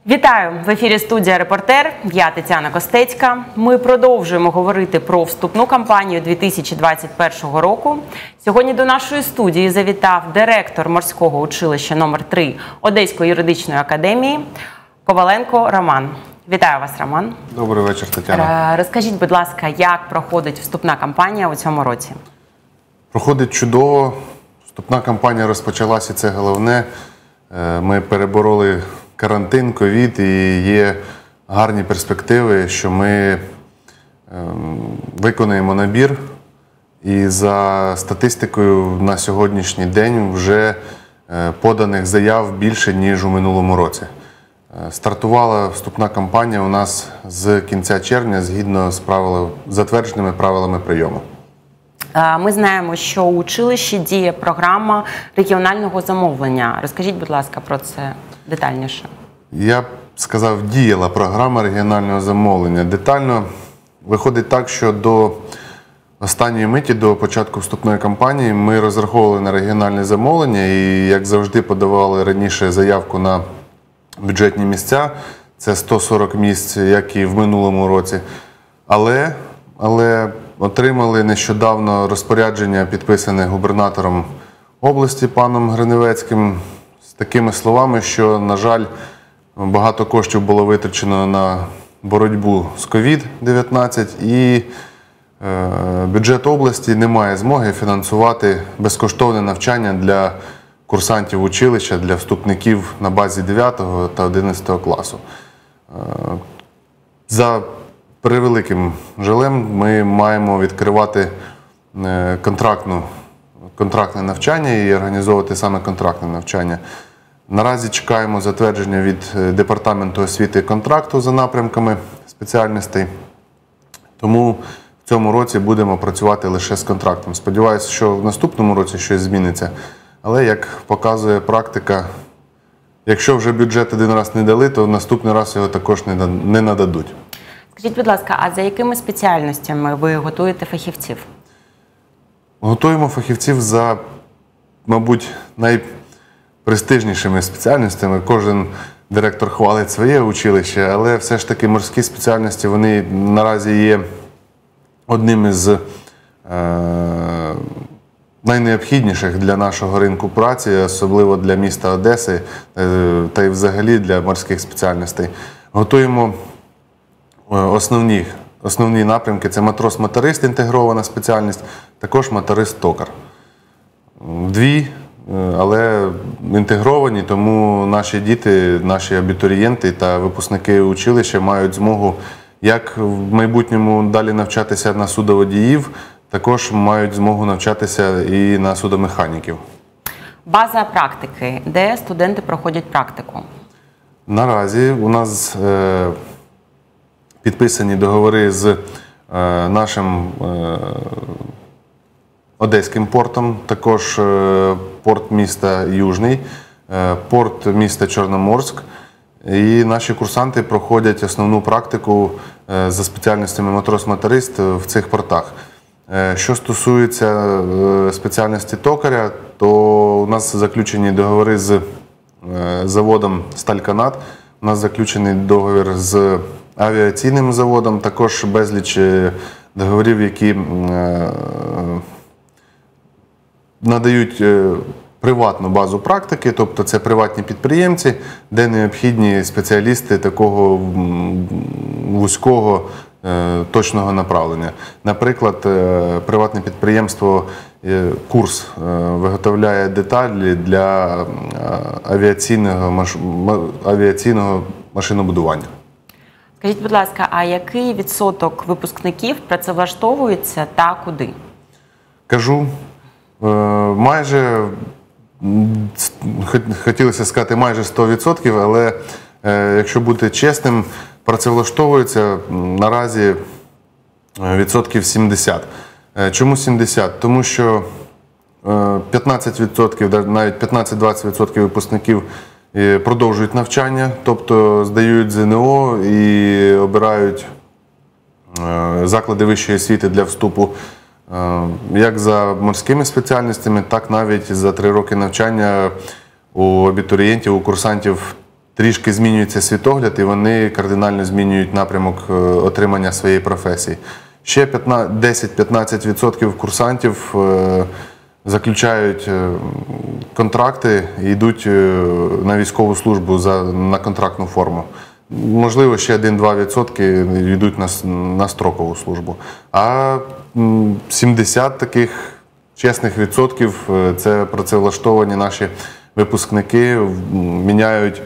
Вітаю! В ефірі студія «Репортер». Я Тетяна Костецька. Ми продовжуємо говорити про вступну кампанію 2021 року. Сьогодні до нашої студії завітав директор морського училища номер 3 Одеської юридичної академії Коваленко Роман. Вітаю вас, Роман. Добрий вечір, Тетяна. Розкажіть, будь ласка, як проходить вступна кампанія у цьому році? Проходить чудово. Вступна кампанія розпочалася, і це головне. Ми перебороли карантин, ковід, і є гарні перспективи, що ми виконаємо набір. І за статистикою на сьогоднішній день вже поданих заяв більше, ніж у минулому році. Стартувала вступна кампанія у нас з кінця червня згідно з затвердженими правилами прийому. Ми знаємо, що у училищі діє програма регіонального замовлення. Розкажіть, будь ласка, про це детальніше. Я б сказав, діяла програма регіонального замовлення. Детально виходить так, що до останньої миті, до початку вступної кампанії, ми розраховували на регіональне замовлення і, як завжди, подавали раніше заявку на бюджетні місця. Це 140 місць, як і в минулому році. Але отримали нещодавно розпорядження, підписане губернатором області паном Гриневецьким, з такими словами, що, на жаль, багато коштів було витрачено на боротьбу з COVID-19 і бюджет області не має змоги фінансувати безкоштовне навчання для курсантів училища, для вступників на базі 9 та 11 класу. За превеликим жалем ми маємо відкривати контрактне навчання і організовувати саме контрактне навчання. Наразі чекаємо затвердження від Департаменту освіти контракту за напрямками спеціальностей. Тому в цьому році будемо працювати лише з контрактом. Сподіваюся, що в наступному році щось зміниться. Але, як показує практика, якщо вже бюджет один раз не дали, то в наступний раз його також не нададуть. Скажіть, будь ласка, а за якими спеціальностями ви готуєте фахівців? Готуємо фахівців за, мабуть, найпрестижнішими спеціальностями. Кожен директор хвалить своє училище, але все ж таки морські спеціальності, вони наразі є одним із найнеобхідніших для нашого ринку праці, особливо для міста Одеси та й взагалі для морських спеціальностей. Готуємо основні напрямки – це матрос-моторист, інтегрована спеціальність, також моторист-токар. Дві, але інтегровані, тому наші діти, наші абітурієнти та випускники училища мають змогу як в майбутньому далі навчатися на судоводіїв, також мають змогу навчатися і на судомеханіків. База практики. Де студенти проходять практику? Наразі у нас підписані договори з нашим Одеським портом, також порт міста Южний, порт міста Чорноморськ. І наші курсанти проходять основну практику за спеціальностями матрос-моторист в цих портах. Що стосується спеціальності токаря, то у нас заключені договори з заводом «Стальканат», у нас заключений договір з авіаційним заводом, також безліч договорів, які надають приватну базу практики, тобто це приватні підприємці, де необхідні спеціалісти такого вузького точного направлення. Наприклад, приватне підприємство «Курс» виготовляє деталі для авіаційного машинобудування. Скажіть, будь ласка, а який відсоток випускників працевлаштовується та куди? Кажу, майже, хотілося сказати майже 100%, але якщо бути чесним, працевлаштовується наразі відсотків 70. Чому 70? Тому що 15%, навіть 15-20% випускників продовжують навчання, тобто здають ЗНО і обирають заклади вищої освіти для вступу як за морськими спеціальностями, так навіть за 3 роки навчання у абітурієнтів, у курсантів трішки змінюється світогляд і вони кардинально змінюють напрямок отримання своєї професії. Ще 10-15% курсантів заключають контракти і йдуть на військову службу на контрактну форму. Можливо, ще 1-2% йдуть на строкову службу. А 70 таких чесних відсотків – це працевлаштовані наші випускники, міняють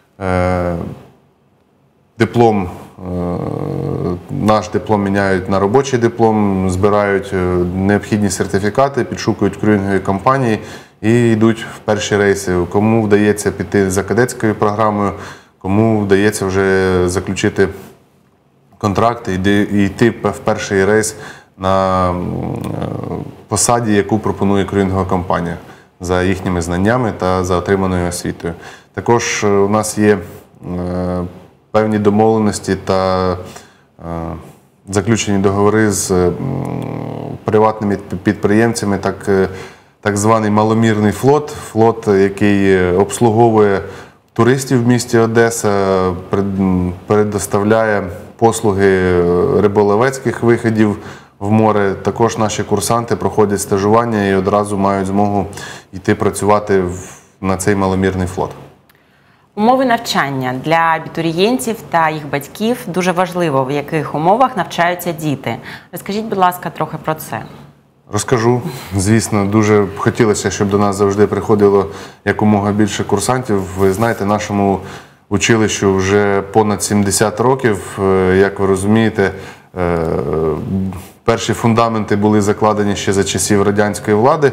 диплом, наш диплом міняють на робочий диплом, збирають необхідні сертифікати, підшукують крюїнгові компанії і йдуть в перші рейси. Кому вдається піти за кадетською програмою, кому вдається вже заключити контракт і йти в перший рейс на посаді, яку пропонує крюїнгова компанія за їхніми знаннями та за отриманою освітою. Також у нас є певні домовленості та заключені договори з приватними підприємцями, так званий маломірний флот, який обслуговує туристів в місті Одеса, предоставляє послуги риболовецьких виходів в море. Також наші курсанти проходять стажування і одразу мають змогу йти працювати на цей маломірний флот. Умови навчання для абітурієнтів та їх батьків дуже важливо, в яких умовах навчаються діти. Розкажіть, будь ласка, трохи про це. Розкажу. Звісно, дуже б хотілося, щоб до нас завжди приходило якомога більше курсантів. Ви знаєте, нашому училищу вже понад 70 років. Як ви розумієте, перші фундаменти були закладені ще за часів радянської влади.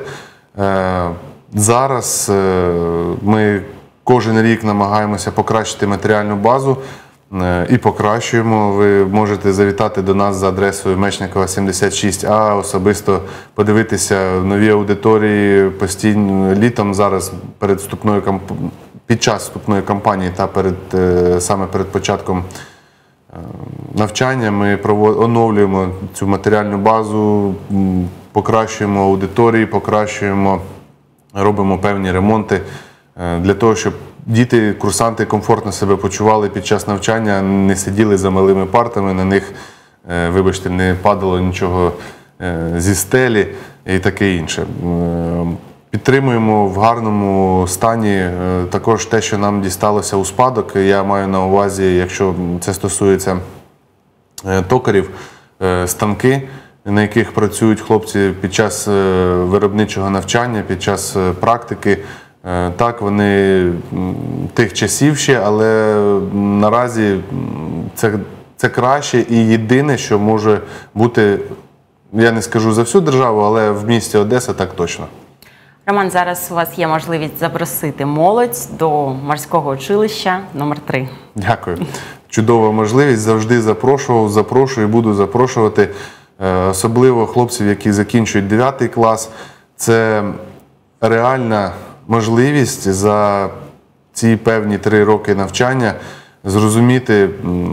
Зараз ми кожен рік намагаємося покращити матеріальну базу і покращуємо. Ви можете завітати до нас за адресою Мечникова, 76А, особисто подивитися нові аудиторії постійно літом зараз під час вступної кампанії та саме перед початком навчання ми оновлюємо цю матеріальну базу, покращуємо аудиторії, робимо певні ремонти для того, щоб діти, курсанти комфортно себе почували під час навчання, не сиділи за малими партами, на них, вибачте, не падало нічого зі стелі і таке інше. Підтримуємо в гарному стані також те, що нам дісталося у спадок. Я маю на увазі, якщо це стосується токарів, станки, на яких працюють хлопці під час виробничого навчання, під час практики. Так, вони тих часів ще, але наразі це краще і єдине, що може бути, я не скажу за всю державу, але в місті Одеса так точно. Роман, зараз у вас є можливість запросити молодь до морського училища номер 3. Дякую. Чудова можливість. Завжди запрошую і буду запрошувати. Особливо хлопців, які закінчують 9 клас. Це реальна можливість за ці певні 3 роки навчання зрозуміти,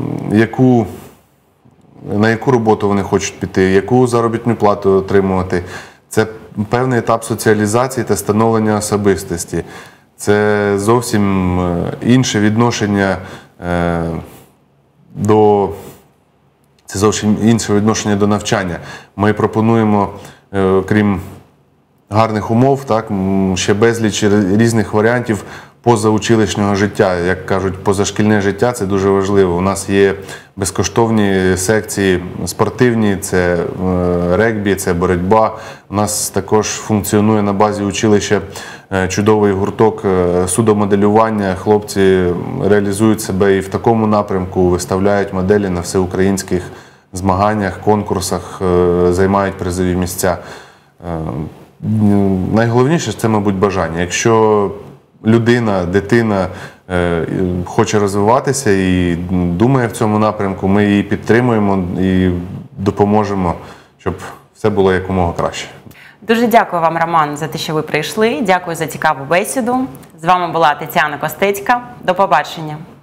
на яку роботу вони хочуть піти, яку заробітну плату отримувати. Це певний етап соціалізації та становлення особистості. Це зовсім інше відношення до навчання. Ми пропонуємо, крім гарних умов, ще безліч різних варіантів позаучилищного життя. Як кажуть, позашкільне життя – це дуже важливо. У нас є безкоштовні секції спортивні, це регбі, це боротьба. У нас також функціонує на базі училища чудовий гурток судомоделювання. Хлопці реалізують себе і в такому напрямку, виставляють моделі на всеукраїнських змаганнях, конкурсах, займають призові місця. Найголовніше – це, мабуть, бажання. Якщо дитина хоче розвиватися і думає в цьому напрямку, ми її підтримуємо і допоможемо, щоб все було якомога краще. Дуже дякую вам, Роман, за те, що ви прийшли. Дякую за цікаву бесіду. З вами була Тетяна Костецька. До побачення.